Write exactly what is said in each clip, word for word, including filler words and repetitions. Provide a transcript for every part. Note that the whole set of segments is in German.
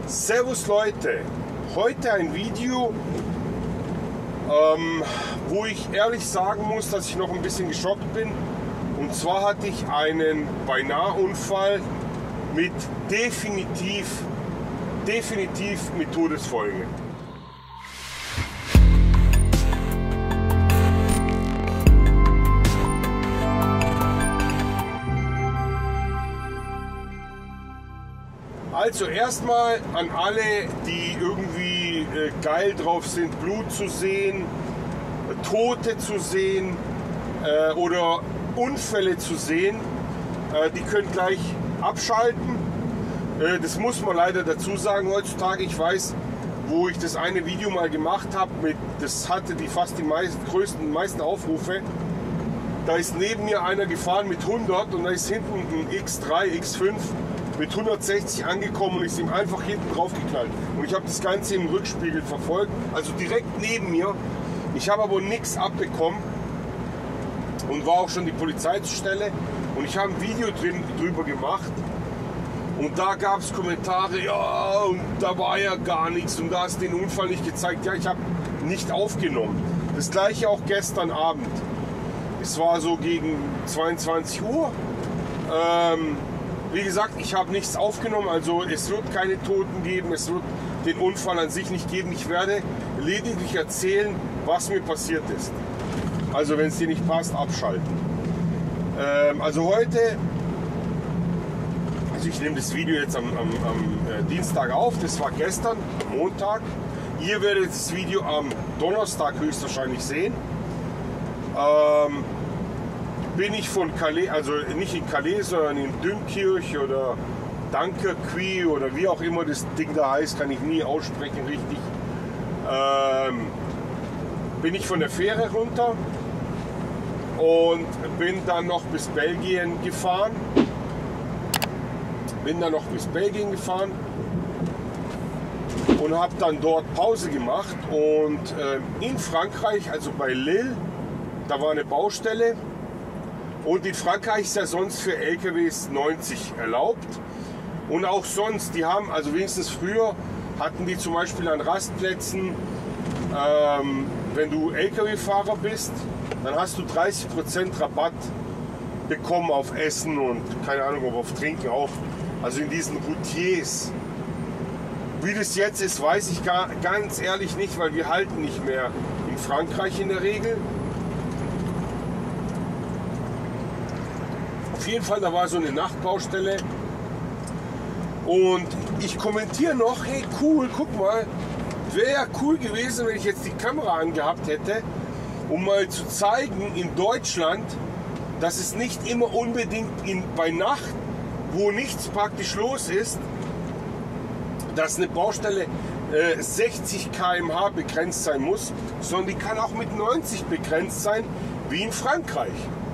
Servus Leute, heute ein Video, ähm, wo ich ehrlich sagen muss, dass ich noch ein bisschen geschockt bin. Und zwar hatte ich einen Beinahe-Unfall mit definitiv, definitiv mit Todesfolge. Also erstmal an alle, die irgendwie äh, geil drauf sind, Blut zu sehen, äh, Tote zu sehen äh, oder Unfälle zu sehen, äh, die können gleich abschalten. Äh, das muss man leider dazu sagen heutzutage. Ich weiß, wo ich das eine Video mal gemacht habe, mit, das hatte die fast die meisten, größten, meisten Aufrufe. Da ist neben mir einer gefahren mit hundert und da ist hinten ein X drei, X fünf mit hundertsechzig angekommen und ist ihm einfach hinten drauf geknallt. Und ich habe das Ganze im Rückspiegel verfolgt, also direkt neben mir. Ich habe aber nichts abbekommen und war auch schon die Polizei zur Stelle. Und ich habe ein Video drin, drüber gemacht. Und da gab es Kommentare, ja, und da war ja gar nichts und da hast du den Unfall nicht gezeigt. Ja, ich habe nicht aufgenommen. Das gleiche auch gestern Abend. Es war so gegen zweiundzwanzig Uhr. Ähm, Wie gesagt, ich habe nichts aufgenommen, also es wird keine Toten geben, es wird den Unfall an sich nicht geben. Ich werde lediglich erzählen, was mir passiert ist. Also wenn es dir nicht passt, abschalten. Ähm, also heute, also ich nehme das Video jetzt am, am, am äh, Dienstag auf, das war gestern, Montag. Ihr werdet das Video am Donnerstag höchstwahrscheinlich sehen. Ähm, bin ich von Calais, also nicht in Calais, sondern in Dünkirch oder Dunkerque oder wie auch immer das Ding da heißt, kann ich nie aussprechen richtig. Ähm, bin ich von der Fähre runter und bin dann noch bis Belgien gefahren. Bin dann noch bis Belgien gefahren und habe dann dort Pause gemacht. Und äh, in Frankreich, also bei Lille, da war eine Baustelle. Und in Frankreich ist ja sonst für L K Ws neunzig erlaubt. Und auch sonst, die haben, also wenigstens früher, hatten die zum Beispiel an Rastplätzen, ähm, wenn du L K W-Fahrer bist, dann hast du dreißig Prozent Rabatt bekommen auf Essen und keine Ahnung, ob auf Trinken auch. Also in diesen Routiers. Wie das jetzt ist, weiß ich gar, ganz ehrlich nicht, weil wir halten nicht mehr in Frankreich in der Regel. Auf jeden Fall, da war so eine Nachtbaustelle und ich kommentiere noch, hey cool, guck mal, wäre ja cool gewesen, wenn ich jetzt die Kamera angehabt hätte, um mal zu zeigen in Deutschland, dass es nicht immer unbedingt in, bei Nacht, wo nichts praktisch los ist, dass eine Baustelle äh, sechzig Kilometer pro Stunde begrenzt sein muss, sondern die kann auch mit neunzig begrenzt sein, wie in Frankreich.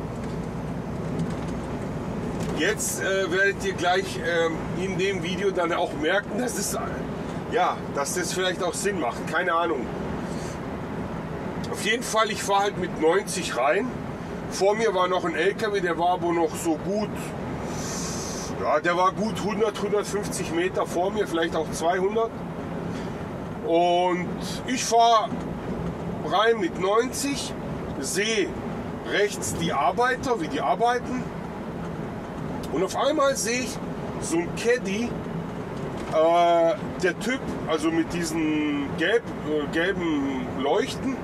Jetzt äh, werdet ihr gleich äh, in dem Video dann auch merken, dass, es, ja, dass das vielleicht auch Sinn macht. Keine Ahnung. Auf jeden Fall, ich fahre halt mit neunzig rein. Vor mir war noch ein L K W, der war aber noch so gut, ja, der war gut hundert, hundertfünfzig Meter vor mir, vielleicht auch zweihundert. Und ich fahre rein mit neunzig, sehe rechts die Arbeiter, wie die arbeiten. Und auf einmal sehe ich so ein Caddy, äh, der Typ, also mit diesen gelb, äh, gelben Leuchten,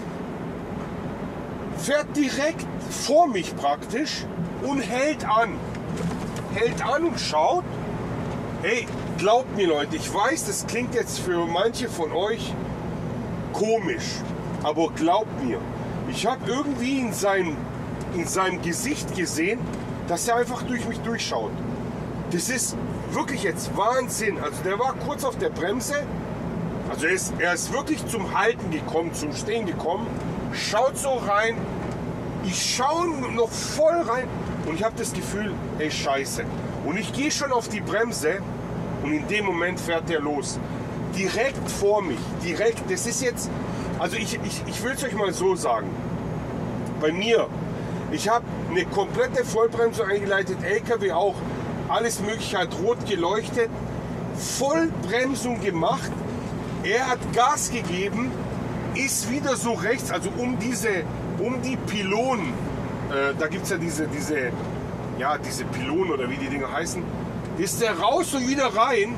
fährt direkt vor mich praktisch und hält an. Hält an und schaut. Hey, glaubt mir Leute, ich weiß, das klingt jetzt für manche von euch komisch, aber glaubt mir, ich habe irgendwie in seinem, in seinem Gesicht gesehen, dass er einfach durch mich durchschaut. Das ist wirklich jetzt Wahnsinn. Also der war kurz auf der Bremse. Also er ist, er ist wirklich zum Halten gekommen, zum Stehen gekommen. Schaut so rein. Ich schaue noch voll rein. Und ich habe das Gefühl, ey scheiße. Und ich gehe schon auf die Bremse. Und in dem Moment fährt er los. Direkt vor mich. Direkt. Das ist jetzt... Also ich, ich, ich will es euch mal so sagen. Bei mir... Ich habe eine komplette Vollbremsung eingeleitet, L K W auch, alles mögliche hat rot geleuchtet. Vollbremsung gemacht. Er hat Gas gegeben, ist wieder so rechts, also um diese, um die Pylonen, äh, da gibt es ja diese, diese, ja, diese Pylonen oder wie die Dinger heißen, ist er raus und wieder rein.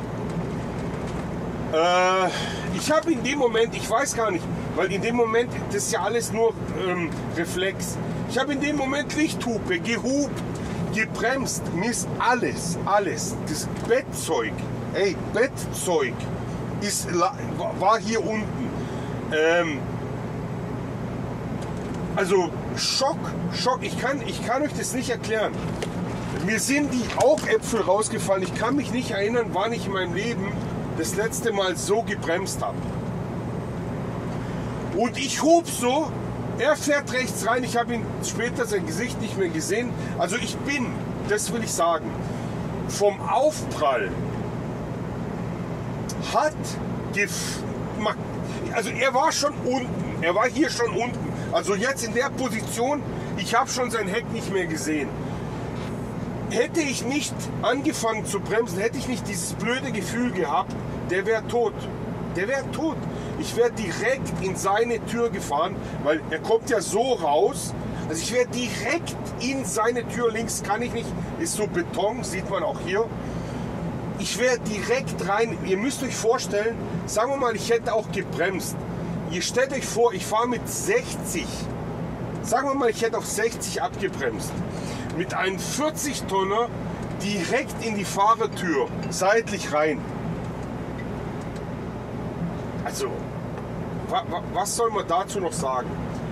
Äh, ich habe in dem Moment, ich weiß gar nicht, weil in dem Moment, das ist ja alles nur ähm, Reflex. Ich habe in dem Moment Lichthupe, gehupt, gebremst, mir ist alles, alles, das Bettzeug, ey, Bettzeug ist, war hier unten. Ähm, also Schock, Schock, ich kann, ich kann euch das nicht erklären. Mir sind die Augäpfel rausgefallen, ich kann mich nicht erinnern, wann ich in meinem Leben das letzte Mal so gebremst habe. Und ich hub so, er fährt rechts rein, ich habe ihn später sein Gesicht nicht mehr gesehen. Also ich bin, das will ich sagen, vom Aufprall hat, also er war schon unten, er war hier schon unten. Also jetzt in der Position, ich habe schon sein Heck nicht mehr gesehen. Hätte ich nicht angefangen zu bremsen, hätte ich nicht dieses blöde Gefühl gehabt, der wäre tot. Der wäre tot. Ich wäre direkt in seine Tür gefahren, weil er kommt ja so raus. Also ich wäre direkt in seine Tür, links kann ich nicht, ist so Beton, sieht man auch hier. Ich wäre direkt rein. Ihr müsst euch vorstellen, sagen wir mal, ich hätte auch gebremst. Ihr stellt euch vor, ich fahre mit sechzig. Sagen wir mal, ich hätte auf sechzig abgebremst. Mit einem vierzig Tonner direkt in die Fahrertür, seitlich rein. Also, wa, wa, was soll man dazu noch sagen?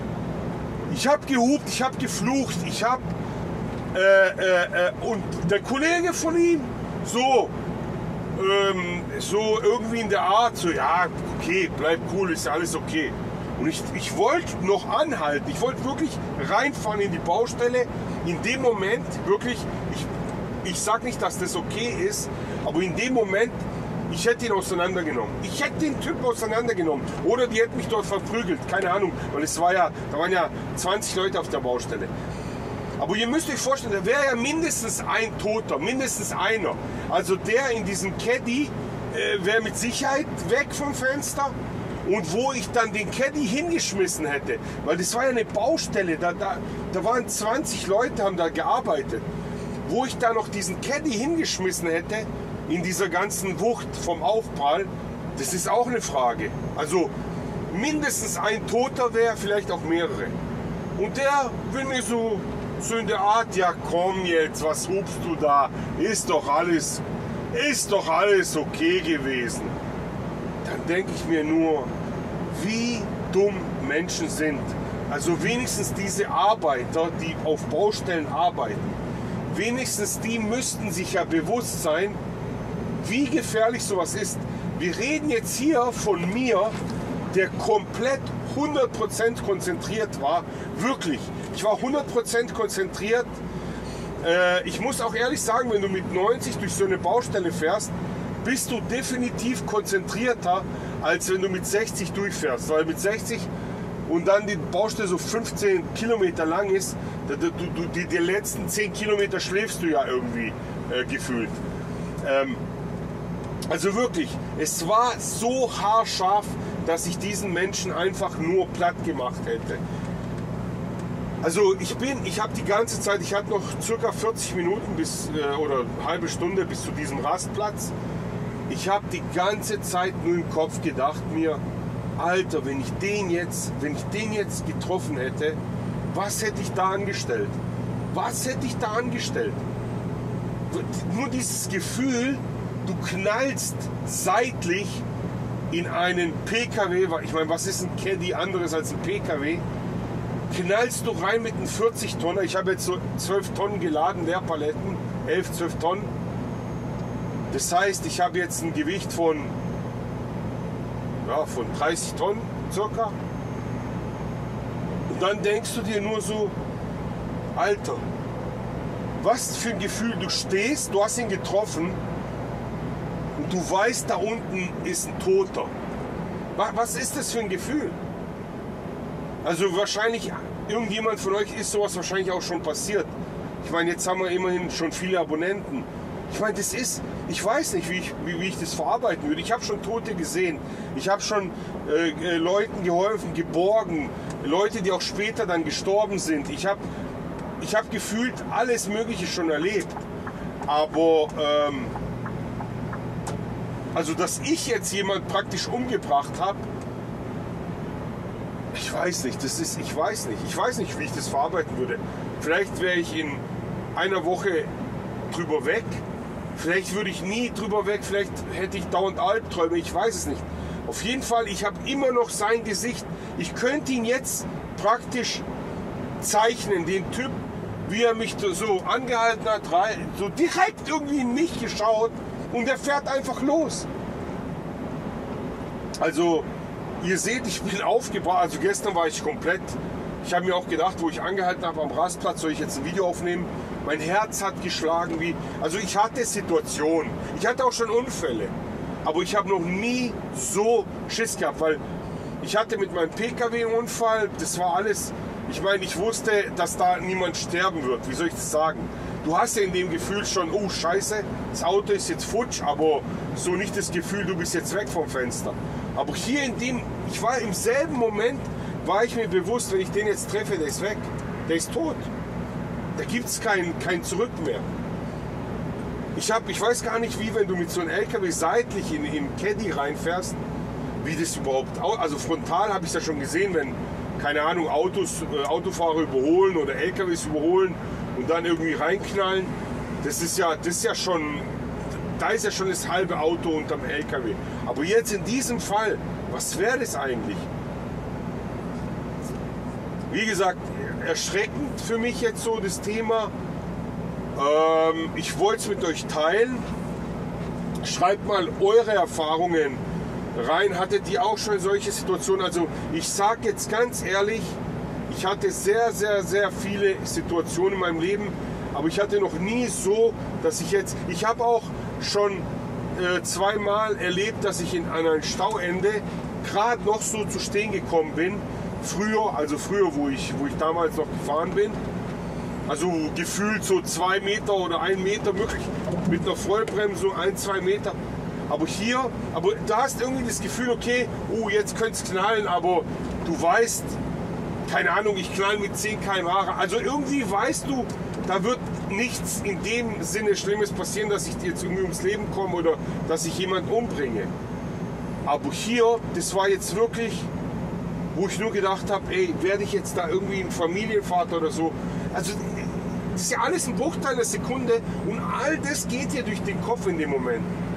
Ich habe gehupt, ich habe geflucht, ich habe äh, äh, äh, und der Kollege von ihm so, ähm, so irgendwie in der Art, so ja, okay, bleib cool, ist ja alles okay. Und ich, ich wollte noch anhalten, ich wollte wirklich reinfahren in die Baustelle. In dem Moment wirklich, ich, ich sage nicht, dass das okay ist, aber in dem Moment, ich hätte ihn auseinandergenommen. Ich hätte den Typ auseinandergenommen. Oder die hätten mich dort verprügelt. Keine Ahnung. Weil es war ja, da waren ja zwanzig Leute auf der Baustelle. Aber ihr müsst euch vorstellen, da wäre ja mindestens ein Toter. Mindestens einer. Also der in diesem Caddy äh, wäre mit Sicherheit weg vom Fenster. Und wo ich dann den Caddy hingeschmissen hätte. Weil das war ja eine Baustelle. Da, da, da waren zwanzig Leute, haben da gearbeitet. Wo ich da noch diesen Caddy hingeschmissen hätte, in dieser ganzen Wucht vom Aufprall, das ist auch eine Frage. Also mindestens ein Toter wäre, vielleicht auch mehrere. Und der will mir so, so in der Art, ja komm jetzt, was hupst du da? Ist doch alles, ist doch alles okay gewesen. Dann denke ich mir nur, wie dumm Menschen sind. Also wenigstens diese Arbeiter, die auf Baustellen arbeiten, wenigstens die müssten sich ja bewusst sein, wie gefährlich sowas ist. Wir reden jetzt hier von mir, der komplett hundert Prozent konzentriert war. Wirklich. Ich war hundert Prozent konzentriert. Äh, ich muss auch ehrlich sagen, wenn du mit neunzig durch so eine Baustelle fährst, bist du definitiv konzentrierter, als wenn du mit sechzig durchfährst. Weil mit sechzig und dann die Baustelle so fünfzehn Kilometer lang ist, du, du, du, die, die letzten zehn Kilometer schläfst du ja irgendwie äh, gefühlt. Ähm, Also wirklich, es war so haarscharf, dass ich diesen Menschen einfach nur platt gemacht hätte. Also ich bin, ich habe die ganze Zeit, ich hatte noch circa vierzig Minuten bis äh, oder eine halbe Stunde bis zu diesem Rastplatz. Ich habe die ganze Zeit nur im Kopf gedacht mir, Alter, wenn ich den jetzt, wenn ich den jetzt getroffen hätte, was hätte ich da angestellt? Was hätte ich da angestellt? Nur dieses Gefühl, du knallst seitlich in einen P K W, ich meine, was ist ein Caddy anderes als ein P K W? Knallst du rein mit einem vierzig Tonner, ich habe jetzt so zwölf Tonnen geladen, Leerpaletten, elf, zwölf Tonnen. Das heißt, ich habe jetzt ein Gewicht von, ja, von dreißig Tonnen circa. Und dann denkst du dir nur so, Alter, was für ein Gefühl, du stehst, du hast ihn getroffen, und du weißt, da unten ist ein Toter. Was ist das für ein Gefühl? Also wahrscheinlich, irgendjemand von euch ist sowas wahrscheinlich auch schon passiert. Ich meine, jetzt haben wir immerhin schon viele Abonnenten. Ich meine, das ist, ich weiß nicht, wie ich, wie, wie ich das verarbeiten würde. Ich habe schon Tote gesehen. Ich habe schon äh, äh, Leuten geholfen, geborgen. Leute, die auch später dann gestorben sind. Ich habe ich hab gefühlt alles Mögliche schon erlebt. Aber, ähm, also dass ich jetzt jemand praktisch umgebracht habe, ich weiß nicht, das ist, ich weiß nicht. Ich weiß nicht, wie ich das verarbeiten würde. Vielleicht wäre ich in einer Woche drüber weg. Vielleicht würde ich nie drüber weg. Vielleicht hätte ich dauernd Albträume. Ich weiß es nicht. Auf jeden Fall, ich habe immer noch sein Gesicht. Ich könnte ihn jetzt praktisch zeichnen, den Typ, wie er mich so angehalten hat, so direkt irgendwie in mich geschaut und er fährt einfach los. Also, ihr seht, ich bin aufgebracht. Also gestern war ich komplett, ich habe mir auch gedacht, wo ich angehalten habe am Rastplatz, soll ich jetzt ein Video aufnehmen? Mein Herz hat geschlagen wie, also ich hatte Situationen, ich hatte auch schon Unfälle, aber ich habe noch nie so Schiss gehabt, weil ich hatte mit meinem P K W einen Unfall, das war alles, ich meine, ich wusste, dass da niemand sterben wird, wie soll ich das sagen? Du hast ja in dem Gefühl schon, oh Scheiße, das Auto ist jetzt futsch, aber so nicht das Gefühl, du bist jetzt weg vom Fenster. Aber hier in dem, ich war im selben Moment, war ich mir bewusst, wenn ich den jetzt treffe, der ist weg, der ist tot. Da gibt es kein, kein Zurück mehr. Ich, hab, ich weiß gar nicht, wie wenn du mit so einem L K W seitlich in, in Caddy reinfährst, wie das überhaupt, also frontal habe ich es ja schon gesehen, wenn, keine Ahnung, Autos, äh, Autofahrer überholen oder L K Ws überholen und dann irgendwie reinknallen. Das ist ja, das ist ja schon, da ist ja schon das halbe Auto unterm L K W. Aber jetzt in diesem Fall, was wäre das eigentlich? Wie gesagt, erschreckend für mich jetzt so das Thema. Ähm, ich wollte es mit euch teilen. Schreibt mal eure Erfahrungen rein. Hattet ihr auch schon solche Situationen? Also ich sage jetzt ganz ehrlich, ich hatte sehr, sehr, sehr viele Situationen in meinem Leben, aber ich hatte noch nie so, dass ich jetzt, ich habe auch schon äh, zweimal erlebt, dass ich in an ein Stauende gerade noch so zu stehen gekommen bin. Früher, also früher, wo ich, wo ich damals noch gefahren bin, also gefühlt so zwei Meter oder ein Meter, wirklich mit einer Vollbremsung ein, zwei Meter. Aber hier, aber da hast du irgendwie das Gefühl, okay, oh, jetzt könnte es knallen, aber du weißt, keine Ahnung, ich knall mit zehn Kilometer pro Stunde. Also irgendwie weißt du, da wird nichts in dem Sinne Schlimmes passieren, dass ich jetzt irgendwie ums Leben komme oder dass ich jemanden umbringe. Aber hier, das war jetzt wirklich, wo ich nur gedacht habe, ey, werde ich jetzt da irgendwie ein Familienvater oder so. Also das ist ja alles ein Bruchteil der Sekunde und all das geht hier durch den Kopf in dem Moment.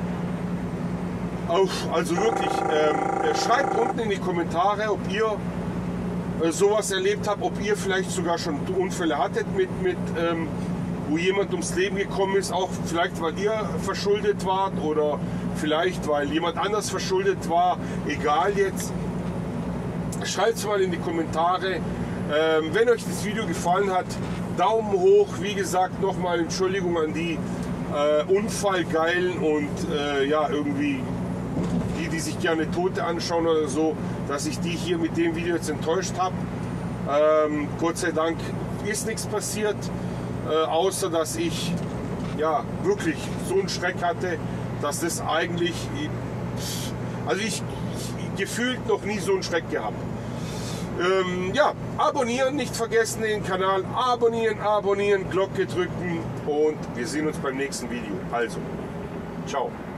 Also wirklich, ähm, schreibt unten in die Kommentare, ob ihr äh, sowas erlebt habt, ob ihr vielleicht sogar schon Unfälle hattet, mit, mit, ähm, wo jemand ums Leben gekommen ist, auch vielleicht weil ihr verschuldet wart oder vielleicht weil jemand anders verschuldet war, egal jetzt. Schreibt es mal in die Kommentare. Ähm, wenn euch das Video gefallen hat, Daumen hoch. Wie gesagt, nochmal Entschuldigung an die äh, Unfallgeilen und äh, ja, irgendwie die, die sich gerne Tote anschauen oder so, dass ich die hier mit dem Video jetzt enttäuscht habe. Ähm, Gott sei Dank ist nichts passiert, äh, außer dass ich ja wirklich so einen Schreck hatte, dass das eigentlich, also ich, ich gefühlt noch nie so einen Schreck gehabt. Ähm, ja, abonnieren, nicht vergessen den Kanal, abonnieren, abonnieren, Glocke drücken und wir sehen uns beim nächsten Video. Also, ciao.